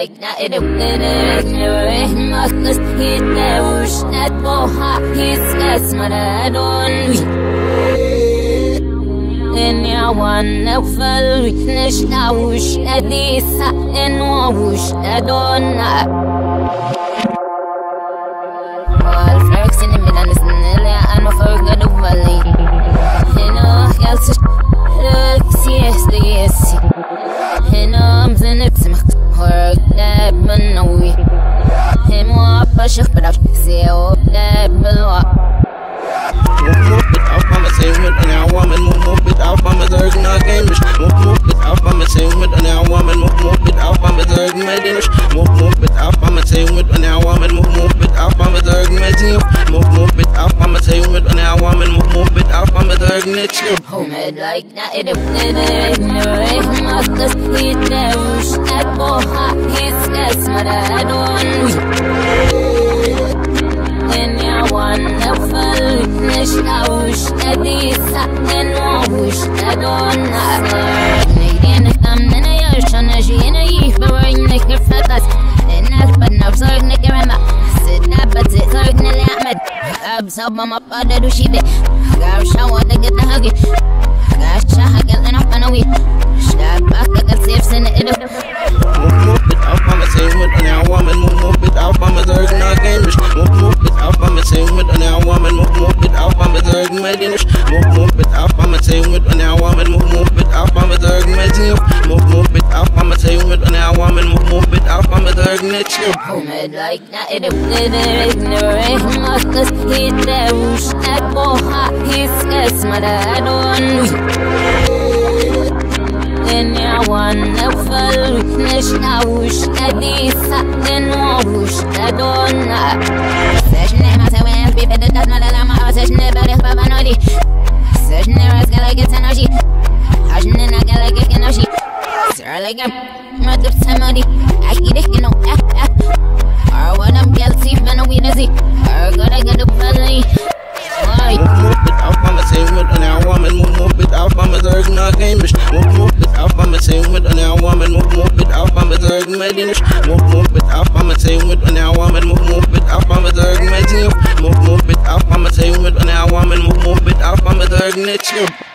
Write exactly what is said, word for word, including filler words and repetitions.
like na edukere nere makas hite ush net boha his gas maradon in ya one fal witness na ush edisa en ush adona all flex in the middle is nele and forget the valley you know else yes yes and arms and it's her that manowi him up a ship but I see oh that below move it out from a segment and our woman move it out from a third not game move move it out from a segment and our woman move move it out from a third medinish move move it out from a segment and our woman move move it out from a third medinish move move it out from a segment and our woman move move it out from a third medinish homemade like that it is makas hite ush net boha his gas maradon in ya one fal witness na ush edisa en ush adona needin kam na yashana jina yif barin nekfatas enak badna bzorg nekrama sidna badze zorg nalamed absab ma pada dushibe gaw shawa daga hagi gasha hagal ana fanawi shabak daga sif sen edo move it out from a segment and our woman move it out from a third not game move move it out from a segment and our woman move move it out from a third medinish move move it out from a segment and our woman move move it out from a third medinish move move it out from a segment and our woman move move it out from a third medinish homemade like that it is nere makas hite ush net boha his gas maradon in ya one fal witness na ush edisa en ush adona seshne ma se wen bi bed dat na la ma seshne bari baba nodi seshne ras gala get energy hajne na gala get energy sir like ma tip samadi akide kino ah ah or one am guilty man we nazi or gonna get the valley move move it out from a segment and our woman move move it out from a third not game move move it out from a segment and our woman move move it out from a third medinish move move it out from a segment and our woman move move it out from a third medinish move move it out from a segment and our woman move move it out from a third medinish